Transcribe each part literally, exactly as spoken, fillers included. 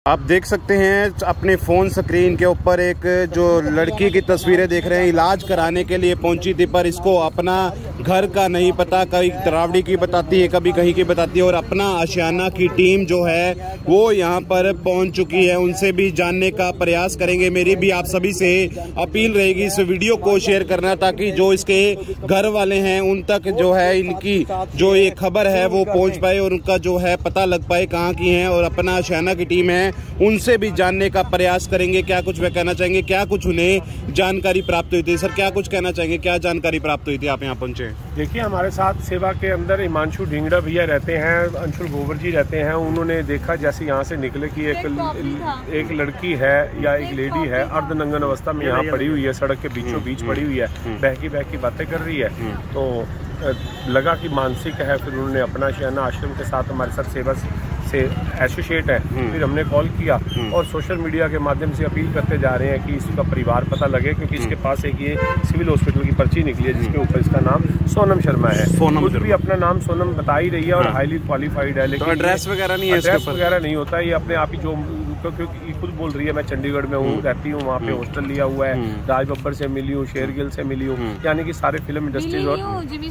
आप देख सकते हैं अपने फ़ोन स्क्रीन के ऊपर एक जो लड़की की तस्वीरें देख रहे हैं, इलाज कराने के लिए पहुंची थी, पर इसको अपना घर का नहीं पता, कभी तरावड़ी की बताती है, कभी कहीं की बताती है। और अपना आशियाना की टीम जो है वो यहां पर पहुंच चुकी है, उनसे भी जानने का प्रयास करेंगे। मेरी भी आप सभी से अपील रहेगी इस वीडियो को शेयर करना, ताकि जो इसके घर वाले हैं उन तक जो है इनकी जो ये खबर है वो पहुँच पाए और उनका जो है पता लग पाए कहाँ की हैं। और अपना आशियाना की टीम है उनसे भी जानने का प्रयास करेंगे, क्या कुछ वे कहना चाहेंगे, क्या कुछ उन्हें जानकारी प्राप्त हुई थी। सर क्या कुछ कहना चाहेंगे, क्या जानकारी प्राप्त हुई थी, आप यहाँ पहुंचे? देखिए, हमारे साथ सेवा के अंदर हिमांशु ढिंगड़ा भैया रहते हैं, अंशुल गोवर जी रहते हैं। उन्होंने देखा जैसे यहाँ से निकले कि एक एक लड़की है या एक लेडी है अर्धनंगन अवस्था में यहाँ पड़ी हुई है, सड़क के बीचों बीच पड़ी हुई है, बहकी बहकी बातें कर रही है। तो लगा कि मानसिक है। फिर उन्होंने अपना आशियाना आश्रम के साथ हमारे साथ सेवा से एसोसिएट है, फिर हमने कॉल किया और सोशल मीडिया के माध्यम से अपील करते जा रहे हैं कि इसका परिवार पता लगे, क्योंकि इसके पास एक ये सिविल हॉस्पिटल की पर्ची निकली है जिसके ऊपर इसका नाम सोनम शर्मा है। सोनम भी अपना नाम सोनम बता ही रही है और हाईली क्वालिफाइड है, लेकिन एड्रेस वगैरह नहीं है, एड्रेस वगैरह नहीं होता है। ये अपने आप ही जो क्योंकि खुद बोल रही है मैं चंडीगढ़ में हूँ, रहती हूँ, वहाँ पे हॉस्टल लिया हुआ है, राज बब्बर से मिली हूँ, शेरगिल से मिली हूँ, यानी कि सारे फिल्म इंडस्ट्रीज और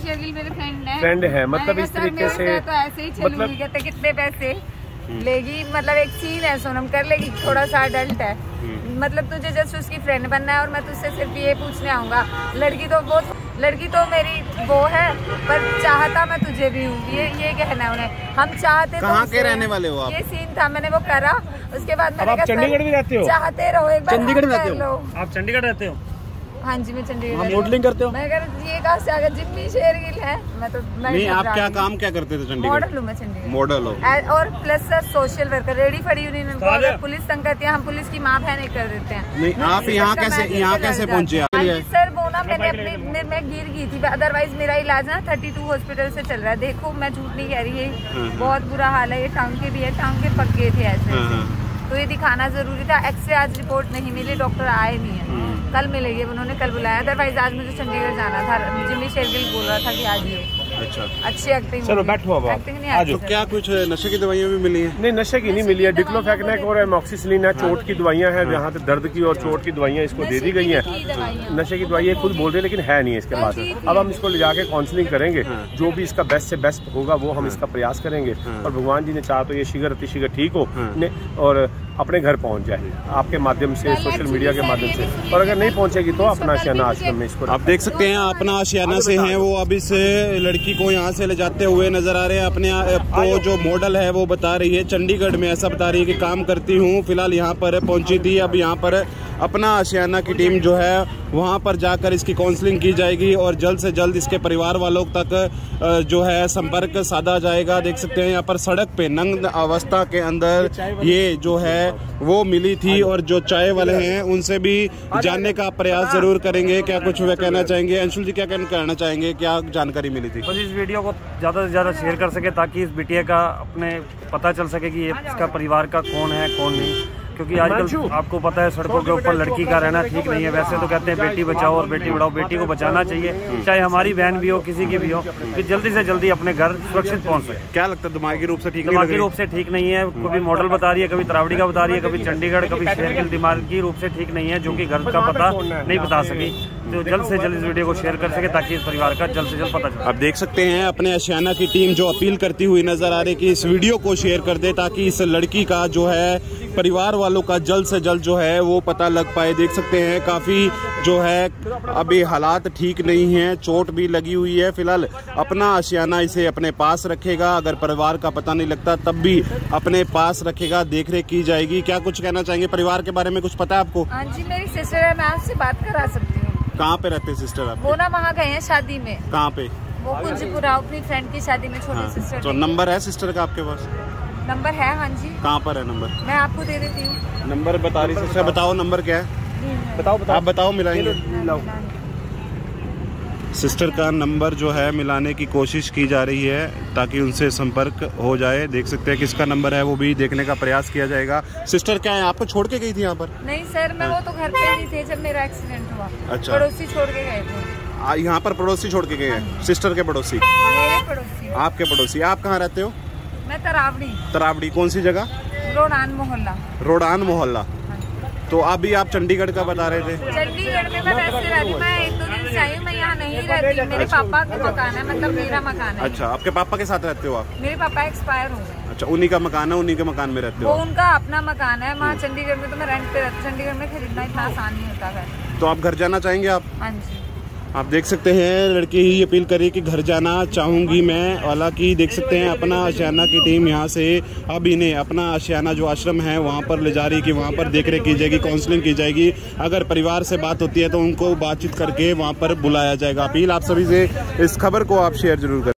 फ्रेंड है। मतलब इस तरीके से मतलब कितने पैसे लेगी, मतलब एक सीन है, सोनम कर लेगी, थोड़ा सा अडल्ट है, मतलब तुझे जस्ट उसकी फ्रेंड बनना है और मैं तुझसे सिर्फ ये पूछने आऊंगा। लड़की तो वो लड़की तो मेरी वो है, पर चाहता मैं तुझे भी हूँ, ये ये कहना है उन्हें। हम चाहते कहाँ के रहने वाले हो आप? ये सीन था, मैंने वो करा, उसके बाद मैंने कहा चंडीगढ़ भी रहते हो, चाहते रहो एक बार चंडीगढ़ में रहते हो आप? चंडीगढ़ रहते हो? हाँ जी, मैं चंडीगढ़ मॉडलिंग करते हो? मैं अगर ये कहा से अगर जिम्मी शेरगिल है, मैं तो मैं नहीं, आप क्या काम क्या करते थे चंडीगढ़? मॉडल हूँ मैं चंडीगढ़, मॉडल हो। और प्लस सर सोशल वर्कर, रेडी फड़ी यूनियन को अगर पुलिस तंग करती है, हम पुलिस की माँ बहन कर देते हैं। नहीं, आप यहाँ कैसे यहाँ कैसे पहुँचे? सर वो ना मैंने अपनी मैं गिर गई थी, अदरवाइज मेरा इलाज ना थर्टी टू हॉस्पिटल से चल रहा है। देखो मैं झूठ नहीं कह रही है, बहुत बुरा हाल है, ये टांके भी है, टांके पक्के थे ऐसे, तो ये दिखाना जरूरी था। एक्सरे आज रिपोर्ट नहीं मिली, डॉक्टर आए नहीं है, कल मिलेगी, उन्होंने कल बुलाया, अदरवाइज आज मुझे चंडीगढ़ जाना था। जिम्मी शेरगिल बोल रहा था कि आज ही। अच्छा, अच्छी एक्टिंग। चलो बैठो अब एक्टिंग नहीं आती। तो क्या कुछ नशे की दवाइयाँ भी मिली हैं? नहीं, नशे की नहीं मिली है, डिक्लोफेनेक और एमॉक्सिसिलिन है, चोट की दवाइयाँ हैं, जहाँ पे दर्द की और चोट की दवाइयाँ इसको दे दी गई हैं। नशे की दवाइयाँ खुद बोल रहे हैं, लेकिन है नहीं इसके पास। अब हम इसको ले जाके काउंसलिंग करेंगे, जो भी इसका बेस्ट से बेस्ट होगा वो हम इसका प्रयास करेंगे, और भगवान जी ने चाहा तो ये शीघ्र अतिशीघ्र ठीक हो और अपने घर पहुंच जाए आपके माध्यम से, सोशल मीडिया के माध्यम से। और अगर नहीं पहुंचेगी तो अपना आशियाना आश्रम में इसको आप देख सकते हैं अपना आशियाना से हैं वो अब इस लड़की को यहाँ से ले जाते हुए नजर आ रहे हैं। अपने को जो मॉडल है वो बता रही है चंडीगढ़ में, ऐसा बता रही है कि काम करती हूँ, फिलहाल यहाँ पर पहुंची थी। अब यहाँ पर अपना आशियाना की टीम जो है वहाँ पर जाकर इसकी काउंसलिंग की जाएगी और जल्द से जल्द इसके परिवार वालों तक जो है संपर्क साधा जाएगा। देख सकते हैं यहाँ पर सड़क पे नग्न अवस्था के अंदर ये जो है वो मिली थी, और जो चाय वाले हैं उनसे भी जानने का प्रयास जरूर करेंगे, क्या कुछ वे कहना चाहेंगे। अंशुल जी क्या कहना चाहेंगे, क्या जानकारी मिली थी? बस इस वीडियो को ज़्यादा से ज़्यादा शेयर कर सके, ताकि इस बिटिया का अपने पता चल सके कि ये इसका परिवार का कौन है कौन नहीं, क्योंकि आजकल आपको पता है सड़कों के ऊपर लड़की का रहना ठीक नहीं है। वैसे तो कहते हैं बेटी बचाओ और बेटी बढ़ाओ, बेटी को बचाना चाहिए, चाहे हमारी बहन भी हो, किसी की भी हो, कि जल्दी से जल्दी अपने घर सुरक्षित पहुंच सके। क्या लगता है दिमागी रूप से ठीक दिमागी रूप से ठीक नहीं है? कभी मॉडल बता रही है, कभी तरावड़ी का बता रही है, कभी चंडीगढ़, कभी शेरगिल, दिमागी रूप से ठीक नहीं है, जो कि घर का पता नहीं बता सकी। तो जल्द से जल्द इस वीडियो को शेयर कर सके ताकि इस परिवार का जल्द से जल्द पता चले। आप देख सकते हैं अपने आशियाना की टीम जो अपील करती हुई नजर आ रही है कि इस वीडियो को शेयर कर दे, ताकि इस लड़की का जो है परिवार वालों का जल्द से जल्द जो है वो पता लग पाए। देख सकते हैं काफी जो है अभी हालात ठीक नहीं है, चोट भी लगी हुई है। फिलहाल अपना आशियाना इसे अपने पास रखेगा, अगर परिवार का पता नहीं लगता तब भी अपने पास रखेगा, देख रेख की जाएगी। क्या कुछ कहना चाहेंगे परिवार के बारे में, कुछ पता है आपको? हाँ जी, मेरी सिस्टर है, मैं आपसे बात करा सकती हूँ। कहाँ पे रहते हैं सिस्टर आप? वो ना वहाँ गए हैं शादी में। कहाँ पे? वो कुंजपुरा अपनी फ्रेंड की शादी में, छोटी हाँ, सिस्टर। तो नंबर है सिस्टर का आपके पास? नंबर है, हाँ जी। कहाँ पर है नंबर? मैं आपको दे देती हूँ। नंबर बता रही सिस्टर, बताओ नंबर क्या है? बताओ बताओ आप बताओ, मिलाएंगे। सिस्टर का नंबर जो है मिलाने की कोशिश की जा रही है ताकि उनसे संपर्क हो जाए। देख सकते हैं किसका नंबर है वो भी देखने का प्रयास किया जाएगा। सिस्टर क्या है, आपको छोड़ के गई थी यहाँ पर? नहीं सर, मैं वो तो घर पे नहीं थे जब मेरा एक्सीडेंट हुआ। अच्छा, पड़ोसी छोड़ के गए थे। यहाँ पर पड़ोसी छोड़ के गए हैं? सिस्टर के पड़ोसी? मेरे पड़ोसी। आपके पड़ोसी। आप कहाँ रहते हो? मैं तरावड़ी। तरावड़ी कौन सी जगह? रोडान मोहल्ला। रोडान मोहल्ला। तो अभी आप चंडीगढ़ का बता रहे थे? चंडीगढ़ में मैं वैसे रहती, मैं एक दो दिन से आई हूँ, मैं यहाँ नहीं रहती, मेरे पापा का मकान है, मतलब मेरा मकान है। अच्छा, आपके पापा के साथ रहते हो आप? मेरे पापा एक्सपायर हो गए। अच्छा, उन्हीं का मकान है, उन्हीं के मकान में रहते हो? वो उनका अपना मकान है, वहाँ चंडीगढ़ में तो मैं रेंट पे रहती, चंडीगढ़ में खरीदना इतना आसान नहीं होता है। तो आप घर जाना चाहेंगे आप? हाँ जी। आप देख सकते हैं लड़की ही अपील करी कि घर जाना चाहूंगी मैं। हालांकि देख सकते हैं अपना आशियाना की टीम यहाँ से अब इन्हें अपना आशियाना जो आश्रम है वहाँ पर ले जा रही कि वहाँ पर देख रेख की जाएगी, काउंसलिंग की जाएगी। अगर परिवार से बात होती है तो उनको बातचीत करके वहाँ पर बुलाया जाएगा। अपील आप सभी से, इस खबर को आप शेयर जरूर करें।